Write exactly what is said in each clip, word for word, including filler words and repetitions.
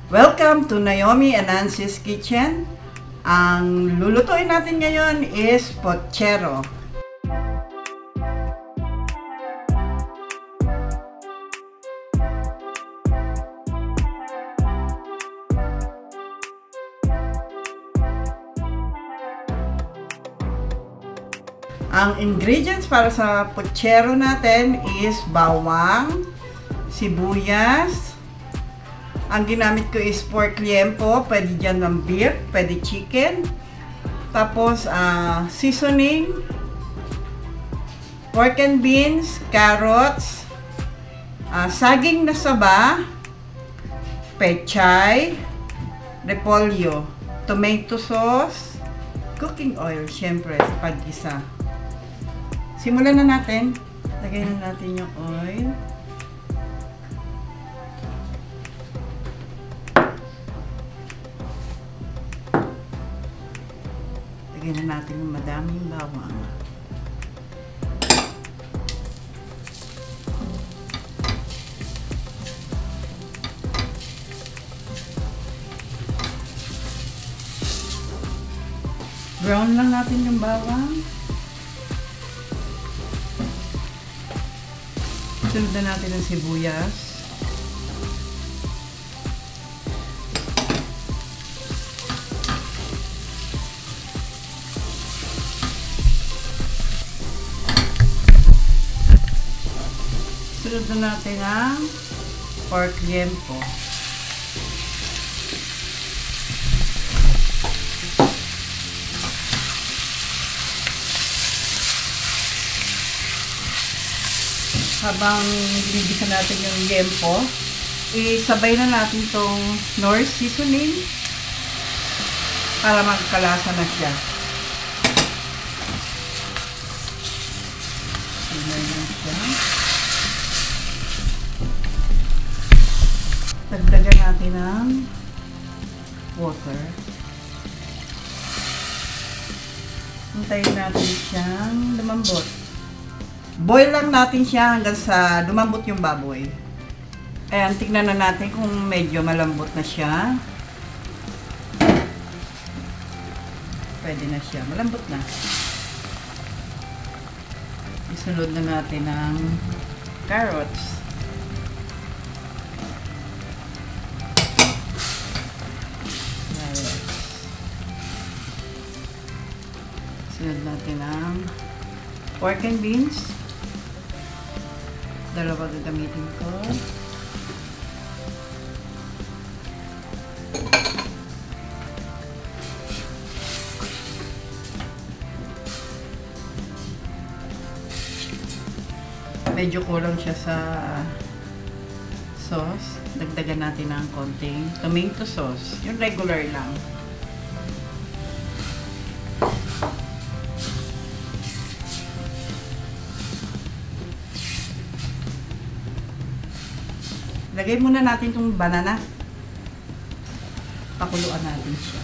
Welcome to Naomi and Nancy's Kitchen. Ang lulutuin natin ngayon is pochero. Ang ingredients para sa pochero natin is bawang, sibuyas. Ang ginamit ko is pork liempo, pwede dyan ng beef, pwede chicken. Tapos, uh, seasoning, pork and beans, carrots, uh, saging na saba, pechay, repolyo, tomato sauce, cooking oil, syempre, sa pag-isa. Simulan na natin. Lagay na natin yung oil. Lagyan na natin yung madaming bawang. Brown lang natin yung bawang. Sunod na natin ang sibuyas. Sunod na natin ang pork liempo. Habang binibisa natin yung liempo, isabay na natin itong Knorr seasoning para magkalasa na siya. Sinay na siya. Dagdagan natin ng water. Hintayin natin siyang lumambot. Boil lang natin siya hanggang sa lumambot yung baboy. Ayan, tignan na natin kung medyo malambot na siya. Pwede na siya. Malambot na. Isunod na natin ang carrots. Sunod natin ang pork and beans. Dalawa gagamitin ko. Medyo kulang siya sa sauce. Dagdagan natin ng konting tomato sauce. Yung regular lang. Lagay muna natin itong banana. Pakuluan natin siya.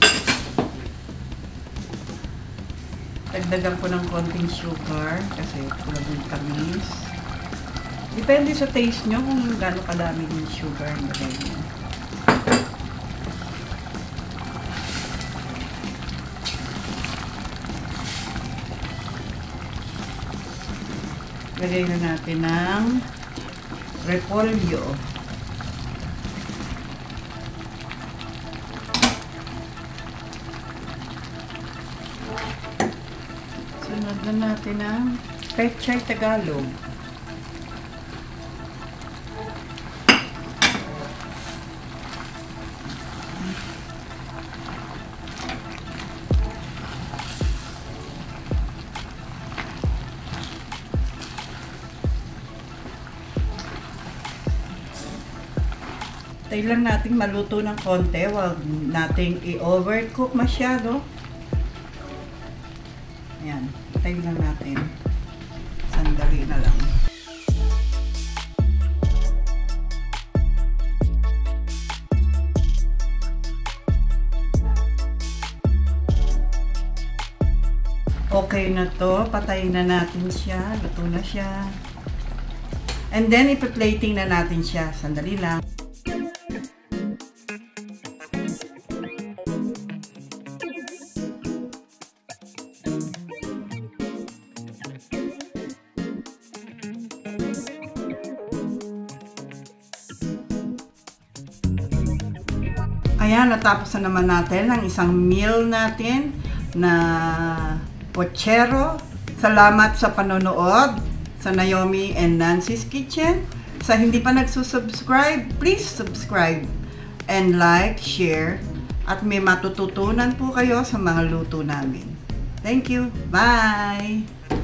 Dagdagan ko ng konting sugar kasi tulad ng tamis. Depende sa taste nyo kung gaano kadami yung sugar na lagay nyo. Lagay na natin ng repolyo. Sunod na natin ang pechay Tagalog. Tayo lang natin maluto ng konti, huwag nating i-overcook masyado. Ayan, tayo lang natin. Sandali na lang. Okay na to, patayin na natin siya, luto na siya. And then, ipa-plating na natin siya. Sandali lang. Ayan, natapos na naman natin ang isang meal natin na pochero. Salamat sa panonood sa Naomi and Nancy's Kitchen. Sa hindi pa nagsusubscribe, please subscribe and like, share, at may matututunan po kayo sa mga luto namin. Thank you. Bye!